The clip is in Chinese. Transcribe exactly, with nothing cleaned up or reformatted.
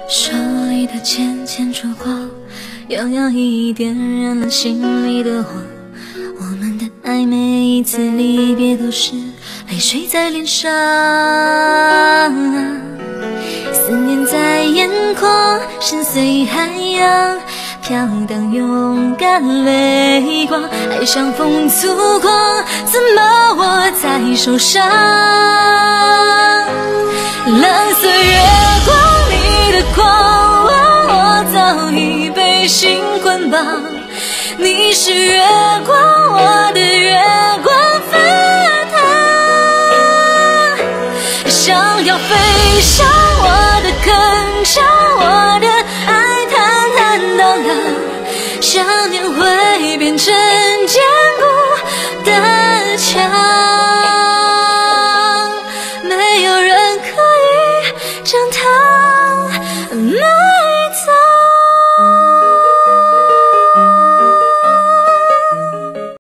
手里的浅浅烛光，摇摇一点燃了心里的火。我们的爱，每一次离别都是泪水在脸上，思念在眼眶，深邃海洋，飘荡勇敢泪光，爱像风粗狂，怎么握在手上？蓝色月光里的光，我早已被心捆绑。你是月光，我